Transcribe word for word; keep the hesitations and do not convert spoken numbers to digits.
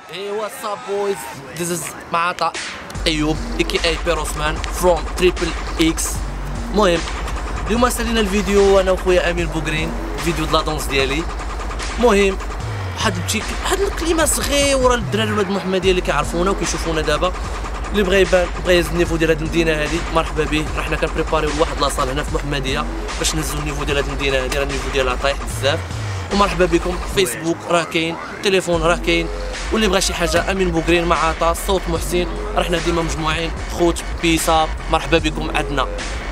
Hey, what's up boys? This is معاطا ايوب aka بيروسمان from تريبل إكس. المهم اليوم سالينا الفيديو انا وخويا امين بوغرين، فيديو د لا دونس ديالي. المهم واحد الشيء واحد الكلمه صغيره للدراري ولاد المحمديه اللي كيعرفونا وكيشوفونا دابا، اللي بغى يبان بغى يهز النيفو ديال هاد المدينه هادي مرحبا به. راه حنا كنبريباريو لواحد لاصال هنا في محمديه باش نهزو النيفو ديال هاد المدينه هادي، راه النيفو ديالها طايح بزاف. ومرحبا بكم، فيسبوك راه كاين، تليفون راه كاين، واللي بغى شي حاجه امين بوغرين معاطا صوت محسن، راه حنا ديما مجموعين خوت بيسا. مرحبا بكم عندنا.